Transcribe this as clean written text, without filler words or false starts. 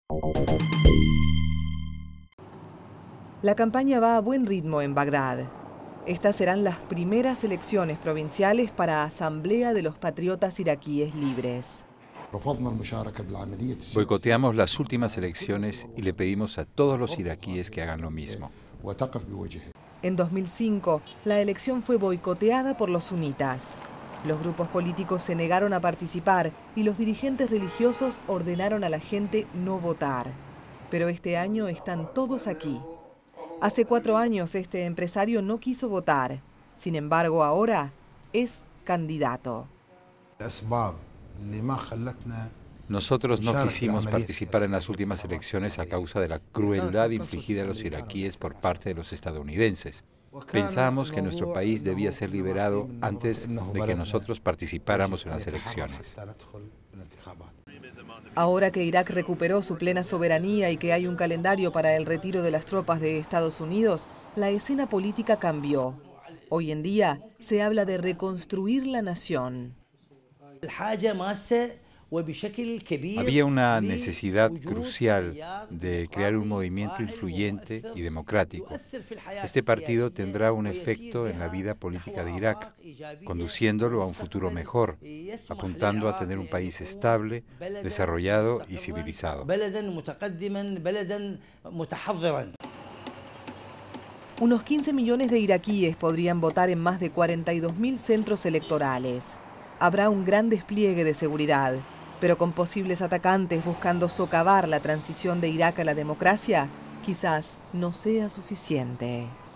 La campaña va a buen ritmo en Bagdad. Estas serán las primeras elecciones provinciales para Asamblea de los Patriotas Iraquíes Libres. Boicoteamos las últimas elecciones y le pedimos a todos los iraquíes que hagan lo mismo. En 2005, la elección fue boicoteada por los sunitas. Los grupos políticos se negaron a participar y los dirigentes religiosos ordenaron a la gente no votar. Pero este año están todos aquí. Hace 4 años este empresario no quiso votar. Sin embargo, ahora es candidato. Nosotros no quisimos participar en las últimas elecciones a causa de la crueldad infligida a los iraquíes por parte de los estadounidenses. Pensábamos que nuestro país debía ser liberado antes de que nosotros participáramos en las elecciones. Ahora que Irak recuperó su plena soberanía y que hay un calendario para el retiro de las tropas de Estados Unidos, la escena política cambió. Hoy en día se habla de reconstruir la nación. Había una necesidad crucial de crear un movimiento influyente y democrático. Este partido tendrá un efecto en la vida política de Irak, conduciéndolo a un futuro mejor, apuntando a tener un país estable, desarrollado y civilizado. Unos 15 millones de iraquíes podrían votar en más de 42.000 centros electorales. Habrá un gran despliegue de seguridad, pero con posibles atacantes buscando socavar la transición de Irak a la democracia, quizás no sea suficiente.